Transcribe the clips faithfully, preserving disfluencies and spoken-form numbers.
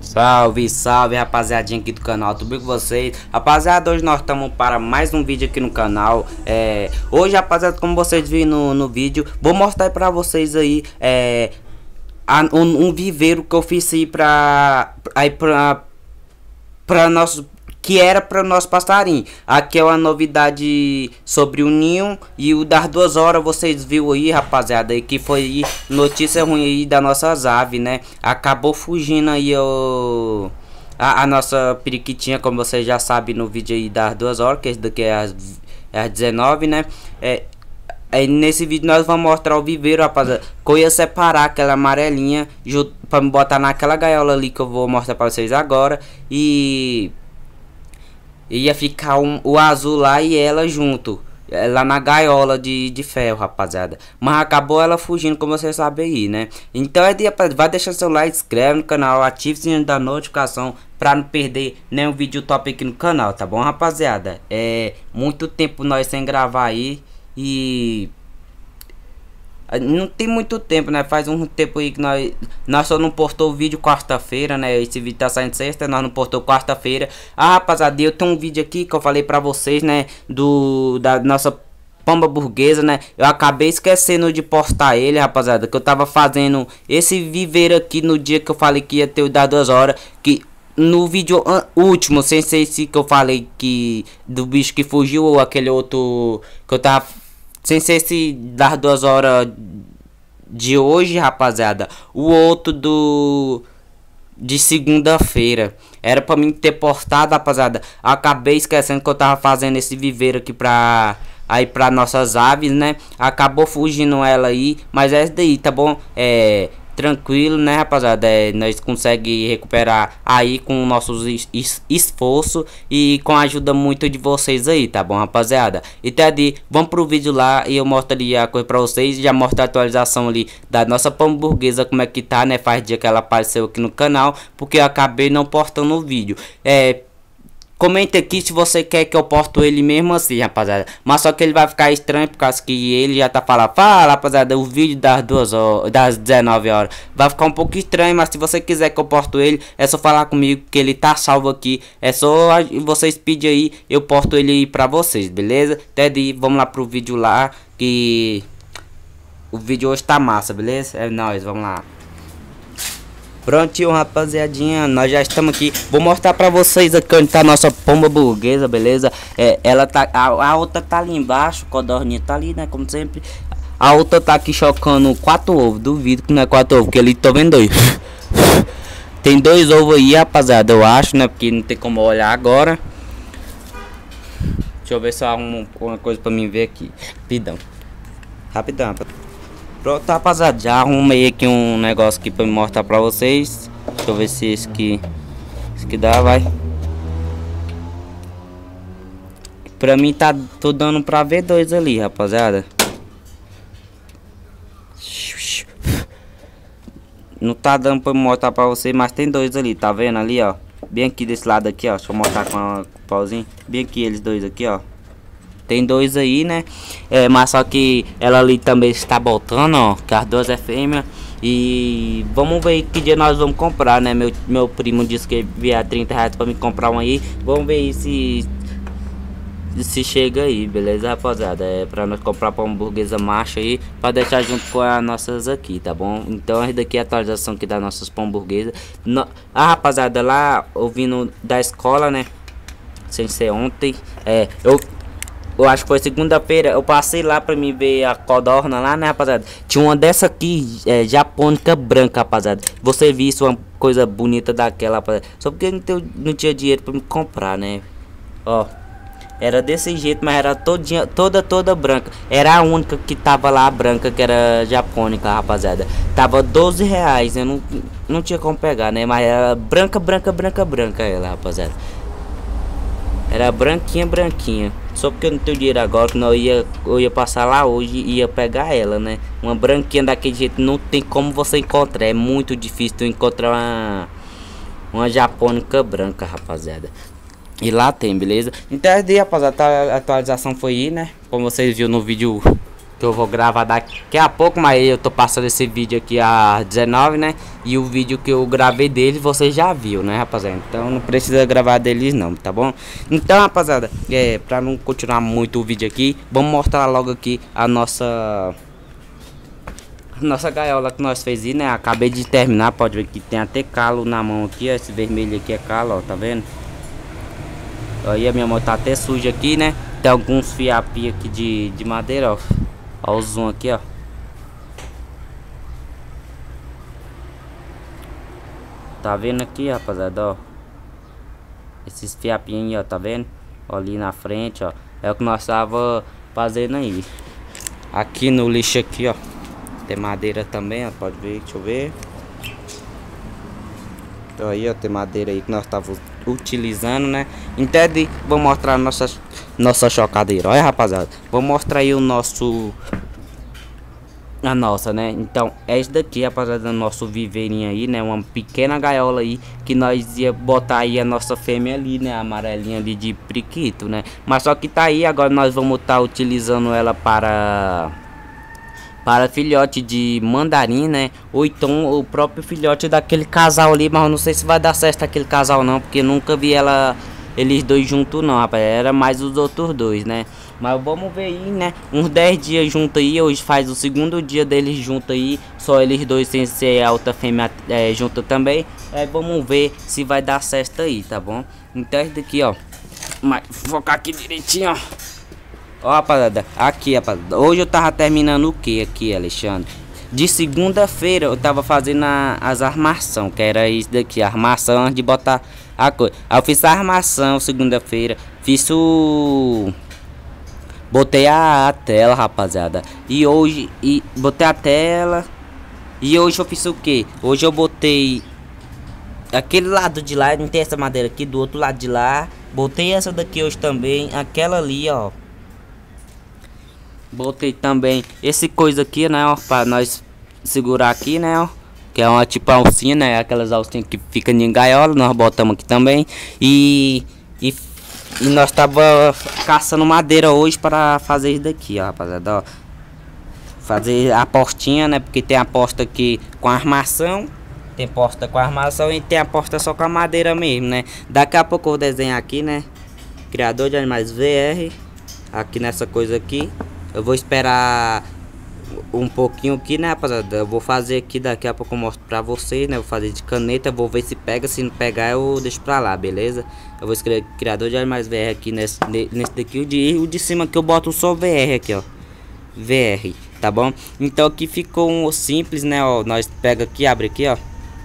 Salve, salve rapaziadinha aqui do canal, tudo bem com vocês? Rapaziada, hoje nós estamos para mais um vídeo aqui no canal. é, Hoje, rapaziada, como vocês viram no, no vídeo, vou mostrar para vocês aí é, a, um, um viveiro que eu fiz aí para aí pra, pra nosso... que era para nosso passarinho. Aqui é uma novidade sobre o ninho e o das duas horas. Vocês viram aí, rapaziada, aí que foi aí, notícia ruim aí das nossas aves, né? Acabou fugindo aí o a, a nossa periquitinha, como vocês já sabem no vídeo aí das duas horas, que esse daqui é às, é às dezenove, né? É, Aí nesse vídeo nós vamos mostrar o viveiro, rapaziada. Que eu ia separar aquela amarelinha para me botar naquela gaiola ali que eu vou mostrar para vocês agora. E ia ficar um, o azul lá e ela junto, lá na gaiola de, de ferro, rapaziada. Mas acabou ela fugindo, como vocês sabem aí, né? Então é dia, vai deixar seu like, inscreve no canal, ative o sininho da notificação pra não perder nenhum vídeo top aqui no canal, tá bom, rapaziada? É muito tempo nós sem gravar aí e... não tem muito tempo, né? Faz um tempo aí que nós Nós só não postou o vídeo quarta-feira, né? Esse vídeo tá saindo sexta, nós não postou quarta-feira. Ah, rapaziada, eu tenho um vídeo aqui que eu falei pra vocês, né? Do... da nossa pomba burguesa, né? Eu acabei esquecendo de postar ele, rapaziada. Que eu tava fazendo esse viveiro aqui no dia que eu falei que ia ter o das duas horas. Que... no vídeo último, sem ser esse que eu falei que... do bicho que fugiu ou aquele outro... que eu tava... sem ser esse das duas horas de hoje, rapaziada. O outro do... de segunda-feira. Era pra mim ter postado, rapaziada. Acabei esquecendo que eu tava fazendo esse viveiro aqui pra... aí pra nossas aves, né? Acabou fugindo ela aí. Mas é isso daí, tá bom? É... tranquilo, né, rapaziada? É, nós conseguimos recuperar aí com nossos es es esforço e com a ajuda muito de vocês aí, tá bom, rapaziada? Então, ali, vamos pro vídeo lá e eu mostro ali a coisa pra vocês. Já mostro a atualização ali da nossa pomba burguesa, como é que tá, né? Faz dia que ela apareceu aqui no canal, porque eu acabei não postando o vídeo. É... Comenta aqui se você quer que eu posto ele mesmo assim, rapaziada. Mas só que ele vai ficar estranho por causa que ele já tá falando. Fala, rapaziada, o vídeo das duas horas, das dezenove horas. Vai ficar um pouco estranho, mas se você quiser que eu posto ele, é só falar comigo que ele tá salvo aqui. É só vocês pedirem aí, eu posto ele aí pra vocês, beleza? Teddy, vamos lá pro vídeo lá, que o vídeo hoje tá massa, beleza? É nóis, vamos lá. Prontinho, rapaziadinha, nós já estamos aqui. Vou mostrar pra vocês aqui onde tá a nossa pomba burguesa, beleza? É, ela tá, a, a outra tá ali embaixo, a codorninha tá ali, né, como sempre. A outra tá aqui chocando quatro ovos, duvido que não é quatro ovos, porque ali tô vendo dois. Tem dois ovos aí, rapaziada, eu acho, né, porque não tem como olhar agora. Deixa eu ver se eu arrumo uma coisa pra mim ver aqui. Rapidão. Rapidão, rapidão. Pronto, rapaziada, já arrumei aqui um negócio aqui pra me mostrar pra vocês. Deixa eu ver se esse aqui, esse aqui dá, vai. Pra mim tá, tô dando pra ver dois ali, rapaziada. Não tá dando pra mostrar pra vocês, mas tem dois ali, tá vendo ali, ó. Bem aqui desse lado aqui, ó. Deixa eu mostrar com, a, com o pauzinho. Bem aqui eles dois aqui, ó. Tem dois aí, né? É, mas só que ela ali também está botando, ó. Que as duas é fêmea. E vamos ver que dia nós vamos comprar, né? Meu, meu primo disse que vier trinta reais pra me comprar um aí. Vamos ver aí se... se chega aí, beleza, rapaziada? É pra nós comprar pra uma hamburguesa macho aí, pra deixar junto com as nossas aqui, tá bom? Então essa daqui é a atualização aqui das nossas hamburguesas. No... Ah, rapaziada, lá ouvindo da escola, né? Sem ser ontem. É, eu... eu acho que foi segunda-feira, eu passei lá pra me ver a codorna lá, né, rapaziada? Tinha uma dessa aqui, é, japônica branca, rapaziada. Você viu isso, uma coisa bonita daquela, rapaziada. Só porque não, tenho, não tinha dinheiro pra me comprar, né? Ó, era desse jeito, mas era todinha, toda, toda branca. Era a única que tava lá, branca, que era japônica, rapaziada. Tava doze reais, eu não, não tinha como pegar, né? Mas era branca, branca, branca, branca ela, rapaziada. Era branquinha, branquinha. Só porque eu não tenho dinheiro agora, que não ia, eu ia passar lá hoje e ia pegar ela, né? Uma branquinha daquele jeito não tem como você encontrar. É muito difícil tu encontrar uma, uma japônica branca, rapaziada. E lá tem, beleza? Então é daí, rapaziada, a atualização foi aí, né? Como vocês viram no vídeo que eu vou gravar daqui a pouco, mas eu tô passando esse vídeo aqui às dezenove, né? E o vídeo que eu gravei deles você já viu, né, rapaziada? Então não precisa gravar deles não, tá bom? Então, rapaziada, é, pra não continuar muito o vídeo aqui, vamos mostrar logo aqui a nossa... Nossa gaiola que nós fez aí, né? Acabei de terminar, pode ver que tem até calo na mão aqui, ó. Esse vermelho aqui é calo, ó, tá vendo? Aí a minha mão tá até suja aqui, né? Tem alguns fiapinhos aqui de, de madeira, ó. Ó o zoom aqui, ó. Tá vendo aqui, rapaziada, ó. Esses fiapinhos aí, ó, tá vendo? Ó, ali na frente, ó. É o que nós tava fazendo aí. Aqui no lixo aqui, ó. Tem madeira também, ó. Pode ver, deixa eu ver. Então aí, ó, tem madeira aí que nós tava utilizando, né? Então, vou mostrar a nossa, nossa chocadeira. Olha, rapaziada. Vou mostrar aí o nosso... A nossa, né? Então, é isso daqui, rapaziada, nosso viveirinho aí, né? Uma pequena gaiola aí, que nós ia botar aí a nossa fêmea ali, né? A amarelinha ali de priquito, né? Mas só que tá aí, agora nós vamos estar tá utilizando ela para... Para filhote de mandarim, né? Ou então o próprio filhote daquele casal ali. Mas eu não sei se vai dar certo aquele casal não, porque nunca vi ela, eles dois juntos não, rapaz. Era mais os outros dois, né? Mas vamos ver aí, né? Uns dez dias junto aí. Hoje faz o segundo dia deles junto aí. Só eles dois sem ser a outra fêmea é, junto também. Aí vamos ver se vai dar certo aí, tá bom? Então esse daqui, ó. Mas focar aqui direitinho, ó. Ó, rapaziada, aqui, rapaziada. Hoje eu tava terminando o que aqui, Alexandre? De segunda-feira eu tava fazendo a, as armação, que era isso daqui, a armação antes de botar a coisa. Aí eu fiz a armação segunda-feira, fiz o... Botei a, a tela, rapaziada. E hoje, e botei a tela. E hoje eu fiz o que? Hoje eu botei... Aquele lado de lá, não tem essa madeira aqui, do outro lado de lá. Botei essa daqui hoje também, aquela ali, ó. Botei também esse coisa aqui, né, ó, pra nós segurar aqui, né, ó. Que é uma tipo alcinha, né, aquelas alcinhas que fica em gaiola, nós botamos aqui também. E, e, e nós tava caçando madeira hoje para fazer isso daqui, ó, rapaziada, ó. Fazer a portinha, né, porque tem a porta aqui com armação. Tem porta com armação e tem a porta só com a madeira mesmo, né. Daqui a pouco eu vou desenhar aqui, né. Criador de animais V R. Aqui nessa coisa aqui. Eu vou esperar um pouquinho aqui, né, rapaziada? Eu vou fazer aqui, daqui a pouco eu mostro pra vocês, né? Vou fazer de caneta, vou ver se pega. Se não pegar, eu deixo pra lá, beleza? Eu vou escrever criador de animais V R aqui nesse, nesse daqui. O de, o de cima que eu boto só V R aqui, ó. V R, tá bom? Então aqui ficou um simples, né, ó. Nós pega aqui, abre aqui, ó.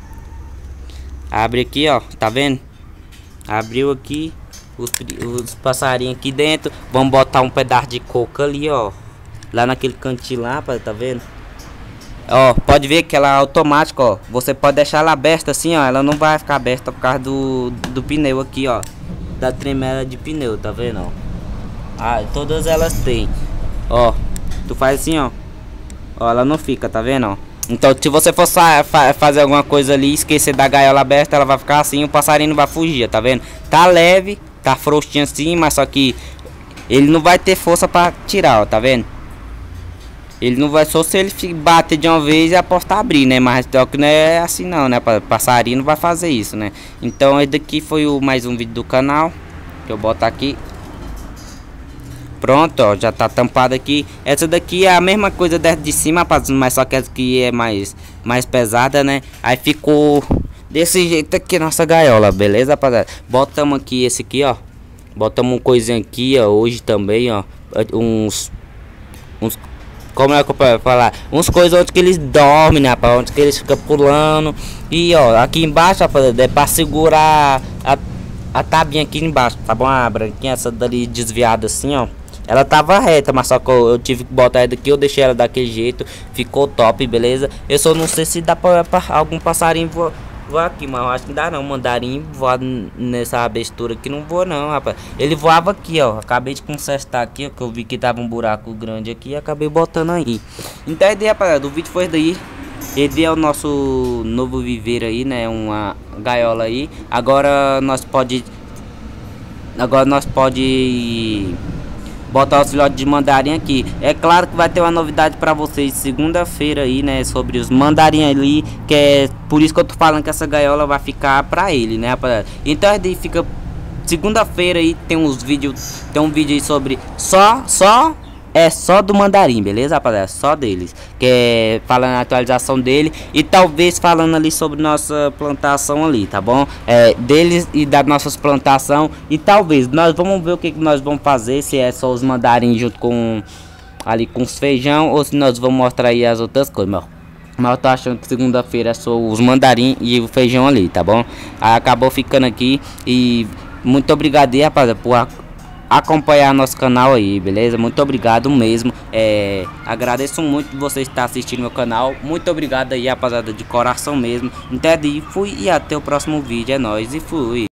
Abre aqui, ó. Tá vendo? Abriu aqui. Os, os passarinhos aqui dentro. Vamos botar um pedaço de coco ali, ó. Lá naquele cantinho lá, tá vendo? Ó, pode ver que ela é automática, ó. Você pode deixar ela aberta assim, ó. Ela não vai ficar aberta por causa do, do pneu aqui, ó. Da tremela de pneu, tá vendo, ó? Ah, todas elas têm. Ó, tu faz assim, ó. Ó, ela não fica, tá vendo, ó? Então, se você for fa fazer alguma coisa ali, esquecer da gaiola aberta, ela vai ficar assim, o passarinho não vai fugir, tá vendo? Tá leve. Tá frouxinho assim, mas só que ele não vai ter força pra tirar, ó, tá vendo? Ele não vai, só se ele bater de uma vez e a porta abrir, né? Mas só que não é assim não, né? Passarinho não vai fazer isso, né? Então esse daqui foi o mais um vídeo do canal. Que eu boto aqui. Pronto, ó, já tá tampado aqui. Essa daqui é a mesma coisa dessa de cima, rapaz, mas só que essa aqui é mais, mais pesada, né? Aí ficou... Desse jeito aqui nossa gaiola, beleza, rapaziada? Botamos aqui esse aqui, ó. Botamos uma coisinha aqui, ó. Hoje também, ó. Uns... Uns... Como é que eu posso falar? Uns coisas onde que eles dormem, né, rapaz? Onde que eles ficam pulando. E, ó, aqui embaixo, rapaziada, é pra segurar a, a tabinha aqui embaixo, tá bom? A branquinha, essa dali desviada assim, ó. Ela tava reta, mas só que eu, eu tive que botar ela daqui. Eu deixei ela daquele jeito. Ficou top, beleza? Eu só não sei se dá pra, pra algum passarinho voar. Voar aqui, mas eu acho que não dá não. Mandarim voar nessa abertura aqui não voa não, rapaz. Ele voava aqui, ó. Acabei de consertar aqui, ó, que eu vi que tava um buraco grande aqui e acabei botando aí. Então a ideia, rapaziada, do vídeo foi daí. Esse é o nosso novo viveiro aí, né? Uma gaiola aí. Agora nós pode... Agora nós pode... botar os filhotes de mandarim aqui. É claro que vai ter uma novidade pra vocês segunda-feira aí, né, sobre os mandarim ali, que é por isso que eu tô falando que essa gaiola vai ficar pra ele, né, rapaziada. Então aí fica segunda-feira aí, tem uns vídeos, tem um vídeo aí sobre só, só é só do mandarim, beleza, rapaziada? Só deles, que é falando a atualização dele e talvez falando ali sobre nossa plantação ali, tá bom? É deles e das nossas plantação e talvez nós vamos ver o que, que nós vamos fazer, se é só os mandarim junto com ali com os feijão ou se nós vamos mostrar aí as outras coisas, meu. Mas eu tô achando que segunda-feira é só os mandarim e o feijão ali, tá bom? Aí acabou ficando aqui e muito obrigado aí, rapaziada, por acompanhar nosso canal aí, beleza? Muito obrigado mesmo. É, agradeço muito você estar assistindo meu canal. Muito obrigado aí, rapaziada, de coração mesmo. Entendi, fui e até o próximo vídeo. É nóis e fui.